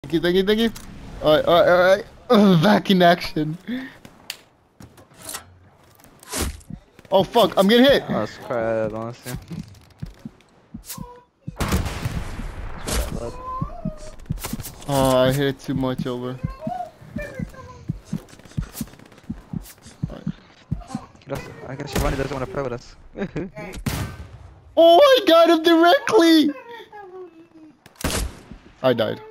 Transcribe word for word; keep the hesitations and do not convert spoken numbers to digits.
Thank you, thank you, thank you. Alright, alright, alright. Back in action. Oh fuck, I'm getting hit! Oh, that's crap, honestly. Oh, I hit it too much over. Right. I guess Shivani doesn't want to play with us. Oh, I got him directly! I died.